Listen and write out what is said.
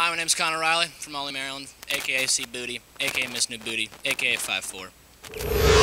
Hi, my name's Connor Reilly from Ollie, Maryland, a.k.a. C Booty, a.k.a. Miss New Booty, a.k.a. 5'4".